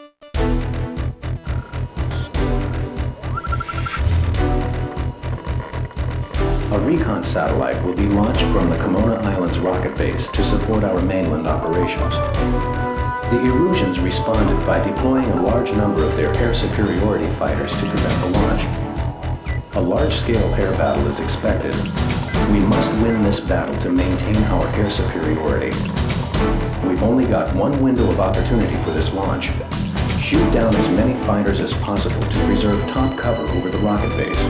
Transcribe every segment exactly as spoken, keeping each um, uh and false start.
A recon satellite will be launched from the Kimona Islands rocket base to support our mainland operations. The Erusians responded by deploying a large number of their air superiority fighters to prevent the launch. A large-scale air battle is expected. We must win this battle to maintain our air superiority. We've only got one window of opportunity for this launch. Shoot down as many fighters as possible to preserve top cover over the rocket base.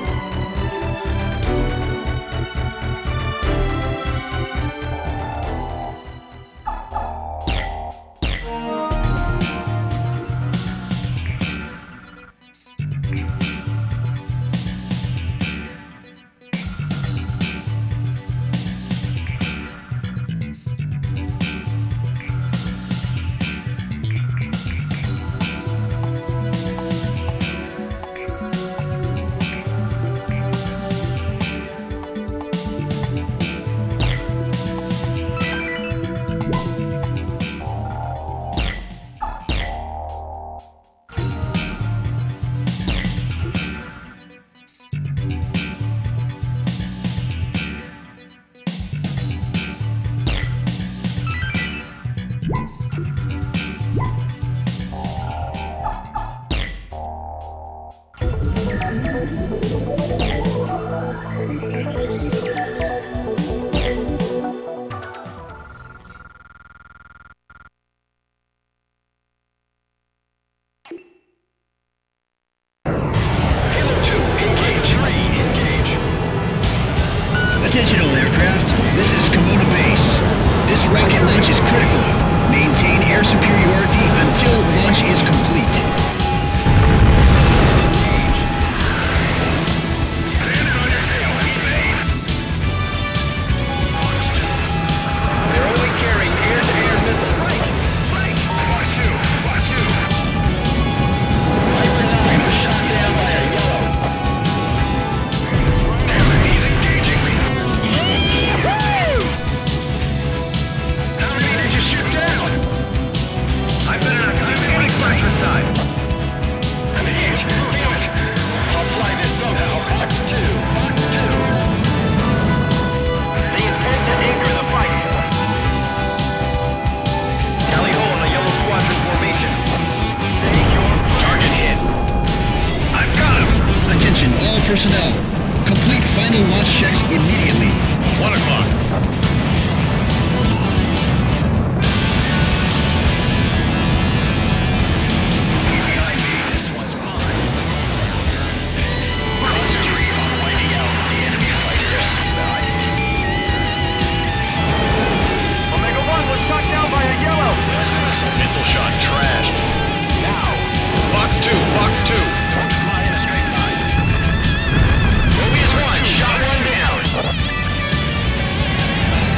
Attention all aircraft, this is Kimona Base. This rocket launch is critical. Maintain air superiority until launch is complete. They're only carrying air-to-air missiles. Flank! Fox two! Fox two! Viper nine was shot down by a yellow. He's engaging me. How many did you shoot down? I better not see any fratricide. I'm hit. Damn it. I'll fly this somehow. Fox two. Fox two. They intend to anchor the fight. Tally ho on the yellow squadron formation. Say your target hit. I've got him. Attention all personnel. Complete final launch checks immediately. One o'clock. Behind me, this one's mine. Concentrate on wiping out the enemy fighters. Omega one was shot down by a yellow. Missile shot trashed. Now. Fox two, Fox two. Don't fly in a straight line. Mobius one, shot one down.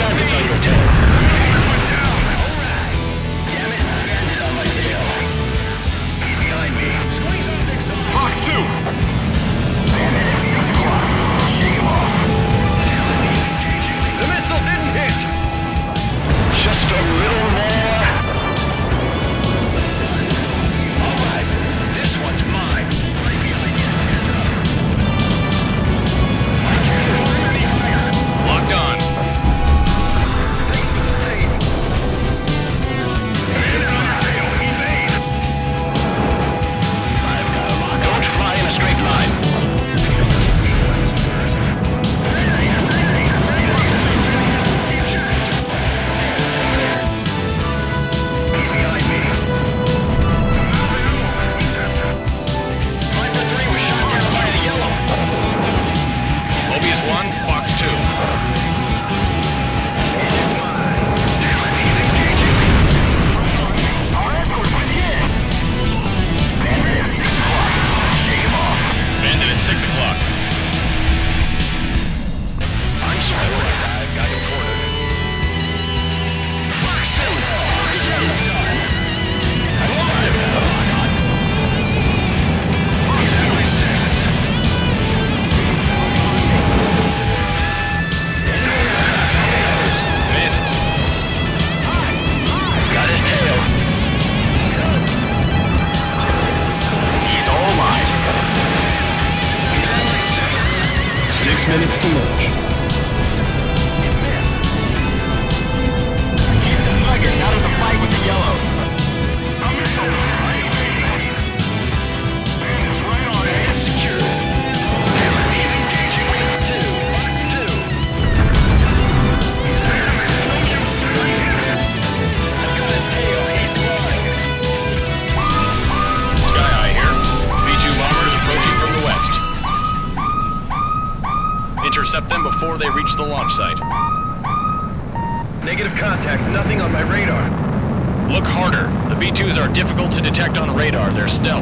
targets on your tail. Damn it, bandit on my tail. He's behind me. Squeeze on Vic's off. Fox two. Bandit at six o'clock. Shake him off. The missile didn't hit. Just a little more. All right, this one's mine. Right behind you. Locked on. Thanks for the save. I've got a lock. Don't fly in a straight line. He's behind me. Viper three was shot down by the yellow. Mobius one, Fox two. Bandit at six o'clock. I'm sorry, I've got him cornered. Fox two! Time. I lost him! He's at my six. Missed. Got his tail. He's all mine. He's at my six. Six minutes to launch. Keep the nuggets out of the fight with the yellows. I'm so right. Bandit's right on it. It's secure. Damn it, he's engaging Fox two. Fox two. He's damn it. I've got his tail. He's flying. Sky High here. B two bombers approaching from the west. Intercept them before they reach the launch site. Negative contact. Nothing on my radar. Look harder. The B twos are difficult to detect on radar. They're stealth.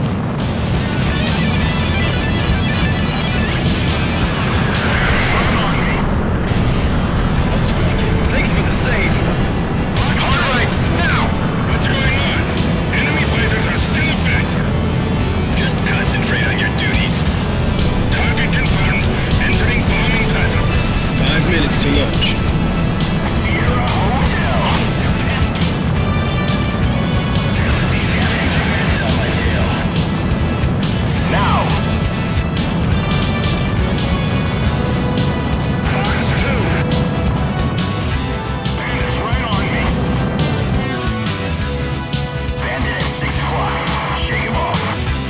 Thanks for the save. All right, now! What's going on? Enemy fighters are still a factor. Just concentrate on your duties. Target confirmed. Entering bombing pattern. Five minutes to launch. Sierra Hotel. On my tail. Now. Fox two. Bandit's right on me. Bandit at six o'clock. Shake him off.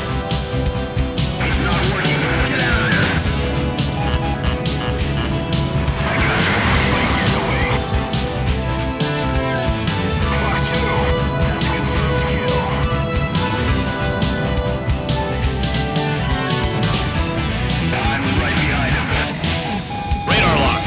It's not working. Get out of there. I got you. Get away. Fox two. That's a confirmed kill. I'm right behind him. Radar lock.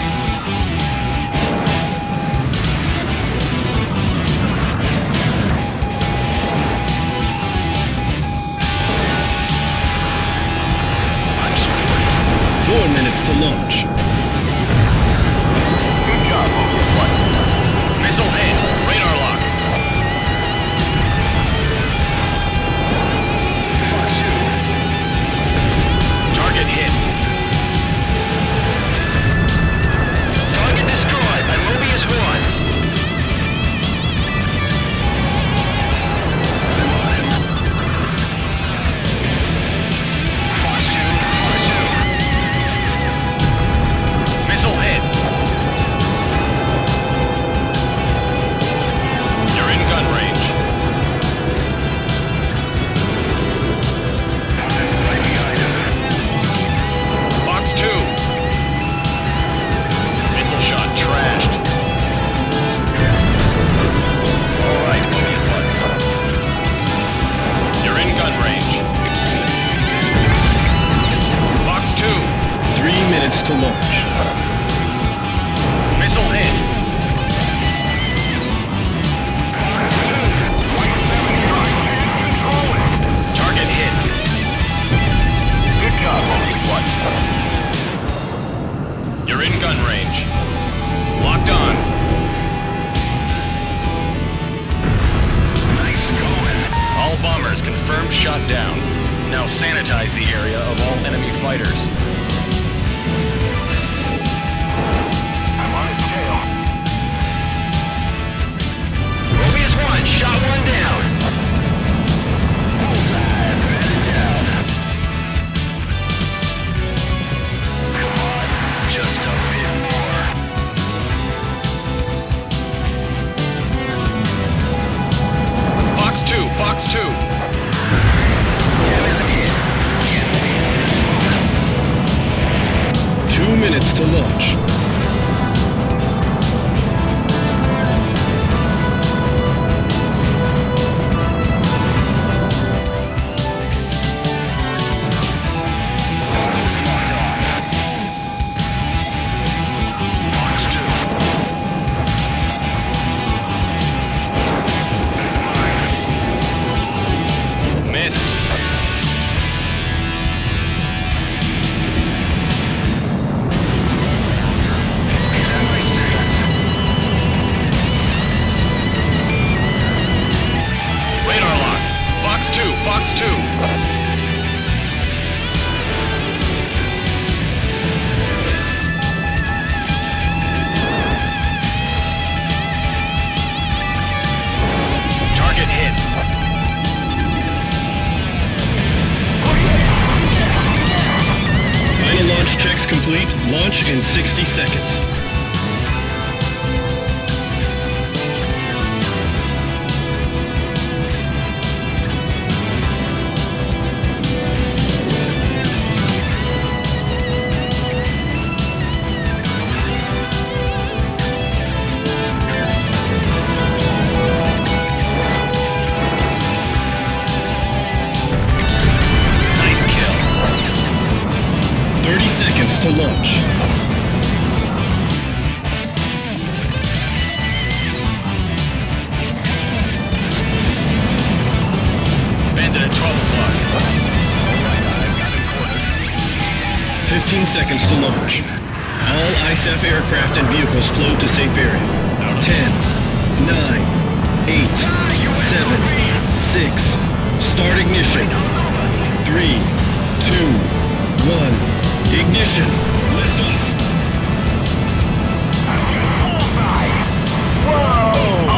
I'm sorry. Four minutes to launch. Good job, Mobius one. Missile hit. Radar lock. Fox two. Target hit. Target destroyed by Mobius one. Fox two. Fox two. Missile hit. You're in gun range. I'm right behind him. Fox two. Missile shot trashed. All right, Mobius one. You're in gun range. Fox two. Three minutes to launch. Missile hit. Target hit. Good job, Mobius one. You're in gun range. Locked on. Nice going. All bombers confirmed shot down. Now sanitize the area of all enemy fighters. I'm on his tail. Mobius one, shot one down. Bullseye, headed down. Come on, just a bit more. Fox two, Fox two. Two minutes to launch. Fox two. Target hit. Final launch checks complete. Launch in sixty seconds. thirty seconds to launch. Bandit at twelve o'clock. fifteen seconds to launch. All I S A F aircraft and vehicles flow to safe area. ten, nine, eight, seven, six. Start ignition. three, two, one. Ignition. Lift off. Bullseye! Whoa!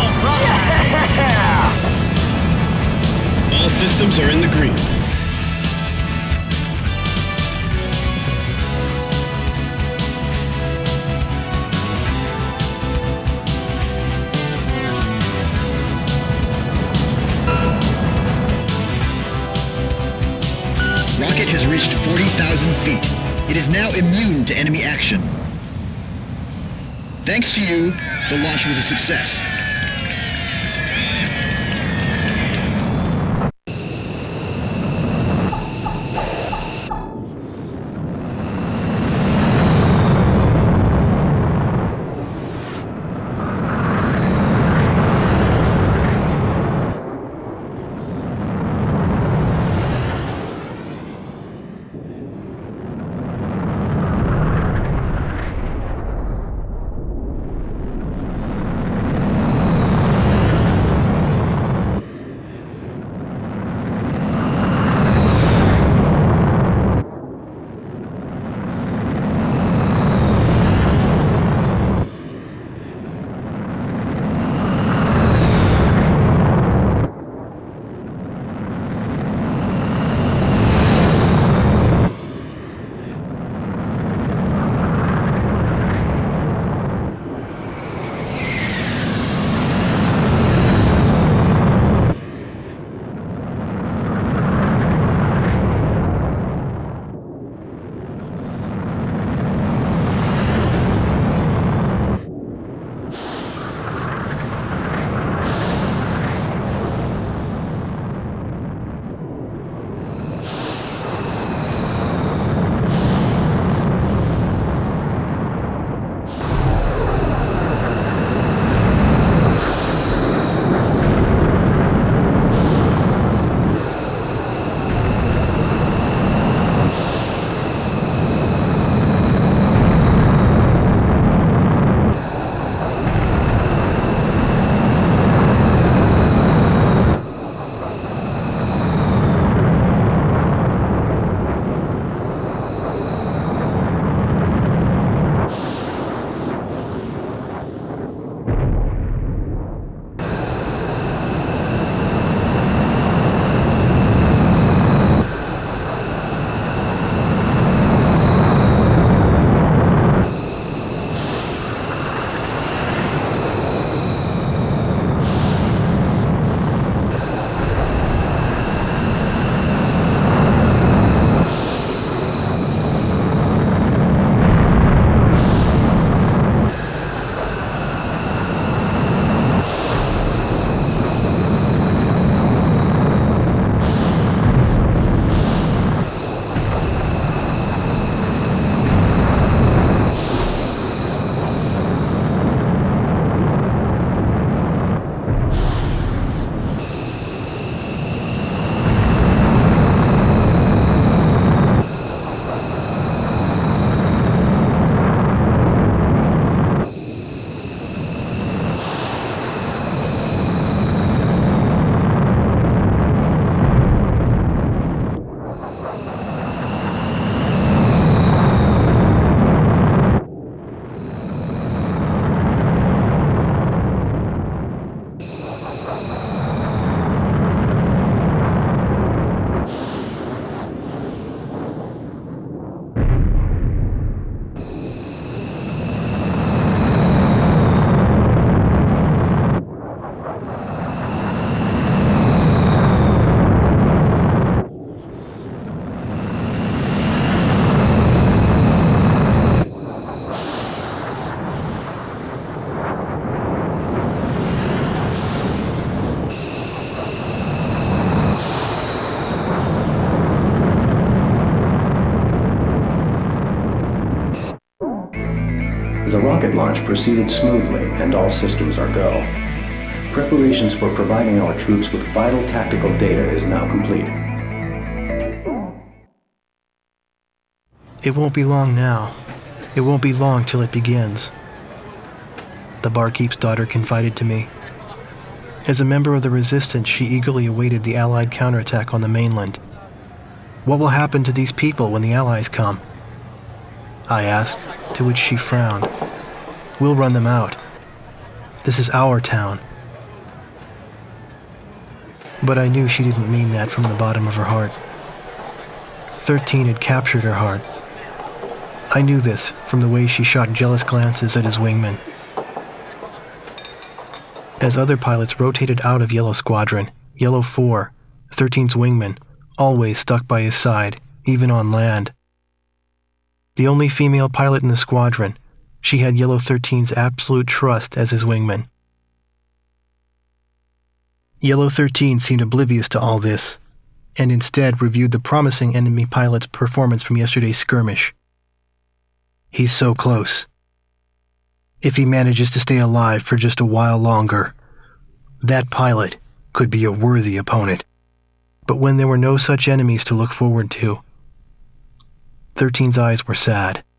Yeah! All systems are in the green. Rocket has reached forty thousand feet. It is now immune to enemy action. Thanks to you, the launch was a success. The rocket launch proceeded smoothly, and all systems are go. Preparations for providing our troops with vital tactical data is now complete. It won't be long now. It won't be long till it begins, the barkeep's daughter confided to me. As a member of the resistance, she eagerly awaited the Allied counterattack on the mainland. What will happen to these people when the Allies come? I asked, to which she frowned. We'll run them out. This is our town. But I knew she didn't mean that from the bottom of her heart. Thirteen had captured her heart. I knew this from the way she shot jealous glances at his wingman. As other pilots rotated out of Yellow Squadron, Yellow four, thirteen's wingman, always stuck by his side, even on land. The only female pilot in the squadron, she had Yellow thirteen's absolute trust as his wingman. Yellow thirteen seemed oblivious to all this, and instead reviewed the promising enemy pilot's performance from yesterday's skirmish. He's so close. If he manages to stay alive for just a while longer, that pilot could be a worthy opponent. But when there were no such enemies to look forward to, thirteen's eyes were sad.